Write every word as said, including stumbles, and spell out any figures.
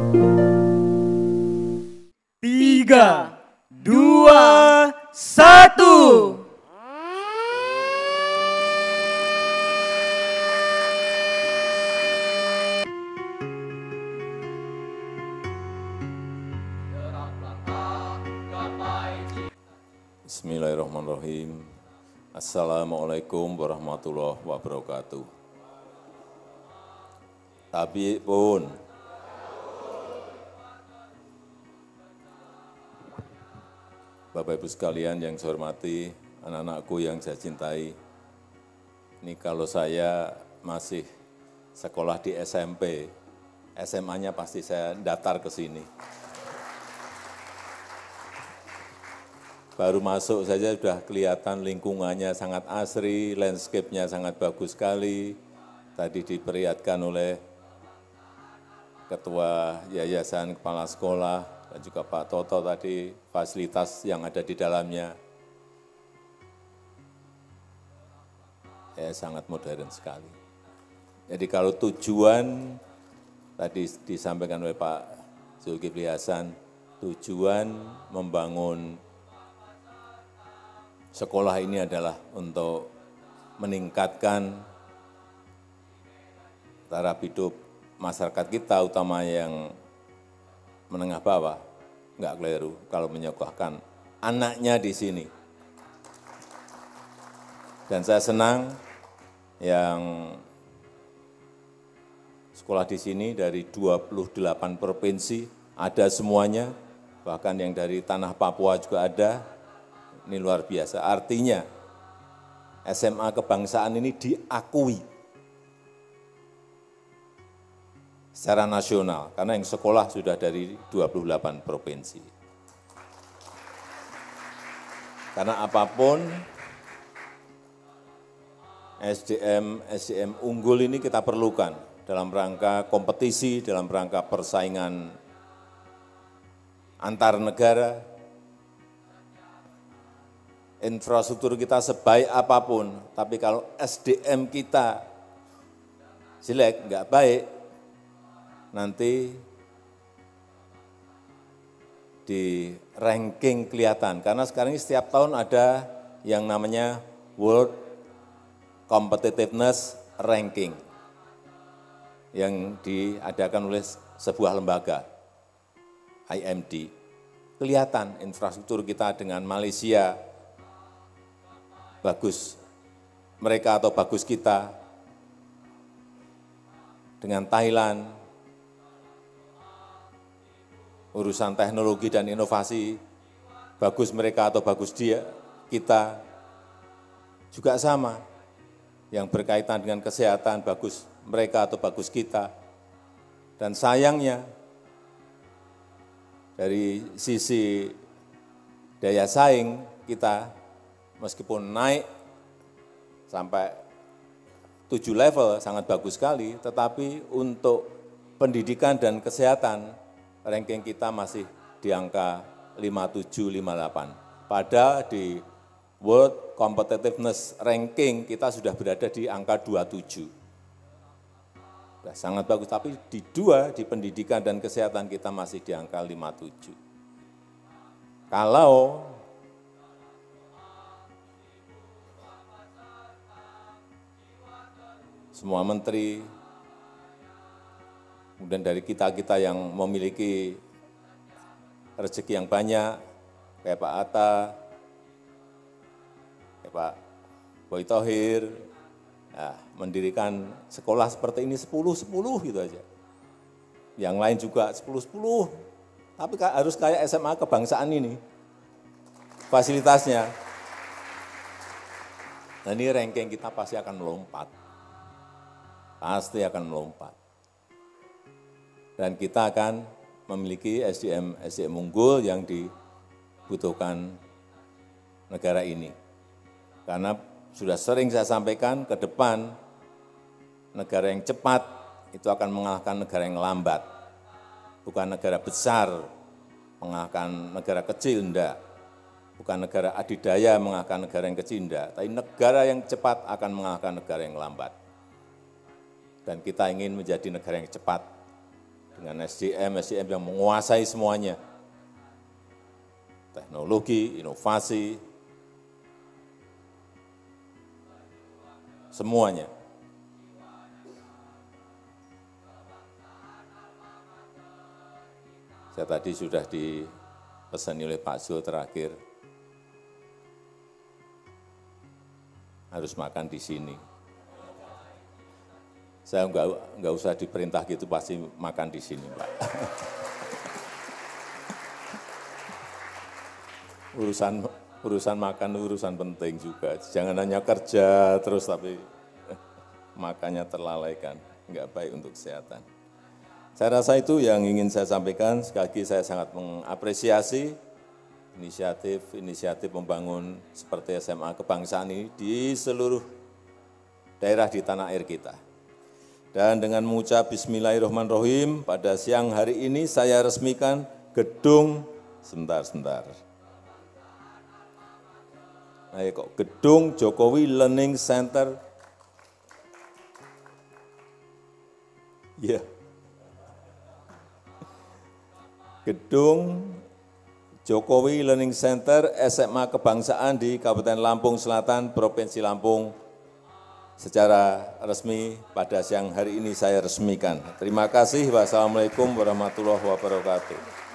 Tiga, dua, satu. Bismillahirrahmanirrahim. Assalamualaikum warahmatullahi wabarakatuh. Tapi pun, Bapak Ibu sekalian yang saya hormati, anak-anakku yang saya cintai, ini kalau saya masih sekolah di S M P, S M A-nya pasti saya datar ke sini. Baru masuk saja sudah kelihatan lingkungannya sangat asri, landscape-nya sangat bagus sekali. Tadi diperlihatkan oleh Ketua Yayasan Kepala Sekolah dan juga Pak Toto tadi fasilitas yang ada di dalamnya. Ya, sangat modern sekali. Jadi kalau tujuan tadi disampaikan oleh Pak Zulkifli Hasan, tujuan membangun sekolah ini adalah untuk meningkatkan taraf hidup masyarakat kita, utama yang menengah bawah, enggak keliru kalau menyekolahkan anaknya di sini. Dan saya senang yang sekolah di sini dari dua puluh delapan provinsi, ada semuanya, bahkan yang dari tanah Papua juga ada. Ini luar biasa, artinya S M A kebangsaan ini diakui secara nasional, karena yang sekolah sudah dari dua puluh delapan provinsi. Karena apapun S D M, S D M unggul ini kita perlukan dalam rangka kompetisi, dalam rangka persaingan antar negara. Infrastruktur kita sebaik apapun, tapi kalau S D M kita jelek, enggak baik, nanti di ranking kelihatan. Karena sekarang ini setiap tahun ada yang namanya World Competitiveness Ranking yang diadakan oleh sebuah lembaga, I M D. Kelihatan infrastruktur kita dengan Malaysia bagus mereka atau bagus kita, dengan Thailand, urusan teknologi dan inovasi, bagus mereka atau bagus dia, kita juga sama. Yang berkaitan dengan kesehatan, bagus mereka atau bagus kita. Dan sayangnya, dari sisi daya saing kita, meskipun naik sampai tujuh level, sangat bagus sekali, tetapi untuk pendidikan dan kesehatan, ranking kita masih di angka lima puluh tujuh, lima puluh delapan. Padahal di World Competitiveness Ranking kita sudah berada di angka dua puluh tujuh. Nah, sangat bagus, tapi di dua, di pendidikan dan kesehatan kita masih di angka lima puluh tujuh. Kalau semua menteri, kemudian dari kita-kita yang memiliki rezeki yang banyak, kayak Pak Atta, kayak Pak Boy Thohir, nah, mendirikan sekolah seperti ini sepuluh sepuluh gitu aja. Yang lain juga sepuluh sepuluh, tapi harus kayak S M A kebangsaan ini, fasilitasnya. Nah, ini ranking kita pasti akan melompat. Pasti akan melompat. Dan kita akan memiliki S D M S D M unggul yang dibutuhkan negara ini. Karena sudah sering saya sampaikan, ke depan negara yang cepat itu akan mengalahkan negara yang lambat. Bukan negara besar mengalahkan negara kecil, enggak. Bukan negara adidaya mengalahkan negara yang kecil, enggak. Tapi negara yang cepat akan mengalahkan negara yang lambat. Dan kita ingin menjadi negara yang cepat dengan S D M, S D M yang menguasai semuanya. Teknologi, inovasi, semuanya. Saya tadi sudah dipesan oleh Pak Zul terakhir, harus makan di sini. Saya enggak, enggak usah diperintah gitu, pasti makan di sini, Pak. Urusan urusan makan urusan penting juga. Jangan hanya kerja terus tapi makannya terlalaikan, enggak baik untuk kesehatan. Saya rasa itu yang ingin saya sampaikan. Sekali lagi saya sangat mengapresiasi inisiatif-inisiatif membangun seperti S M A kebangsaan ini di seluruh daerah di tanah air kita. Dan dengan mengucap Bismillahirrahmanirrahim, pada siang hari ini saya resmikan gedung, sebentar-sebentar. Nah, kok gedung Jokowi Learning Center. Ya. Yeah. Gedung Jokowi Learning Center S M A Kebangsaan di Kabupaten Lampung Selatan, Provinsi Lampung, secara resmi pada siang hari ini saya resmikan. Terima kasih. Wassalamualaikum warahmatullahi wabarakatuh.